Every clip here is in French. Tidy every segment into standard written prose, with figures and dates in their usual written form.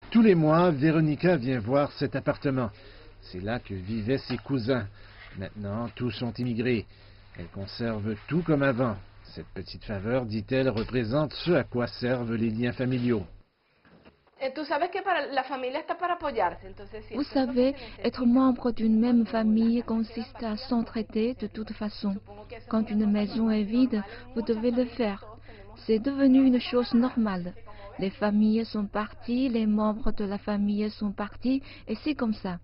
Tous les mois, Véronica vient voir cet appartement. C'est là que vivaient ses cousins. Maintenant, tous sont immigrés. Elle conserve tout comme avant. Cette petite faveur, dit-elle, représente ce à quoi servent les liens familiaux. Vous savez, être membre d'une même famille consiste à s'entraider de toute façon. Quand une maison est vide, vous devez le faire. C'est devenu une chose normale. Les familles sont parties, les membres de la famille sont partis, et c'est comme ça.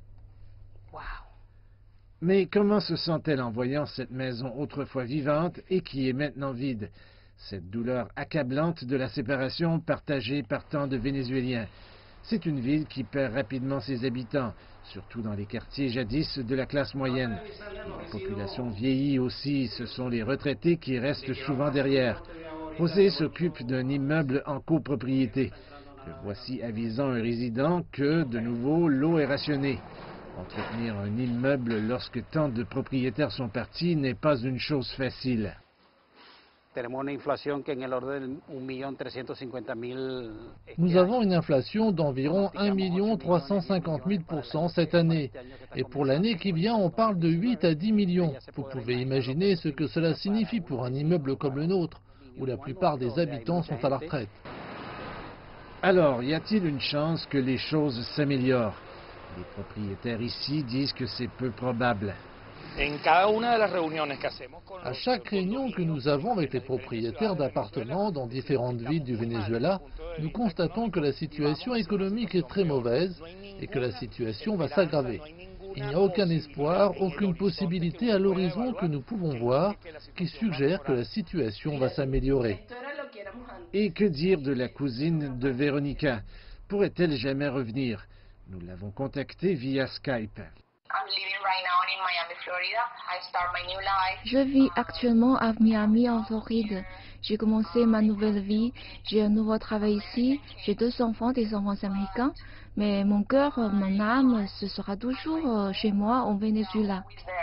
Mais comment se sent-elle en voyant cette maison autrefois vivante et qui est maintenant vide? Cette douleur accablante de la séparation partagée par tant de Vénézuéliens. C'est une ville qui perd rapidement ses habitants, surtout dans les quartiers jadis de la classe moyenne. La population vieillit aussi, ce sont les retraités qui restent souvent derrière. José s'occupe d'un immeuble en copropriété. Le voici avisant un résident que, de nouveau, l'eau est rationnée. Entretenir un immeuble lorsque tant de propriétaires sont partis n'est pas une chose facile. Nous avons une inflation d'environ 1 350 000 % cette année. Et pour l'année qui vient, on parle de 8 à 10 millions. Vous pouvez imaginer ce que cela signifie pour un immeuble comme le nôtre, où la plupart des habitants sont à la retraite. Alors, y a-t-il une chance que les choses s'améliorent? Les propriétaires ici disent que c'est peu probable. À chaque réunion que nous avons avec les propriétaires d'appartements dans différentes villes du Venezuela, nous constatons que la situation économique est très mauvaise et que la situation va s'aggraver. Il n'y a aucun espoir, aucune possibilité à l'horizon que nous pouvons voir qui suggère que la situation va s'améliorer. Et que dire de la cousine de Véronica? Pourrait-elle jamais revenir? Nous l'avons contactée via Skype. Je vis actuellement à Miami, en Floride. J'ai commencé ma nouvelle vie, j'ai un nouveau travail ici, j'ai 2 enfants, des enfants américains, mais mon cœur, mon âme, ce sera toujours chez moi, au Venezuela.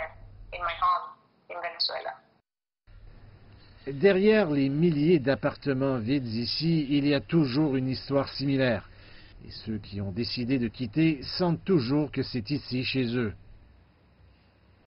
Derrière les milliers d'appartements vides ici, il y a toujours une histoire similaire. Et ceux qui ont décidé de quitter sentent toujours que c'est ici, chez eux.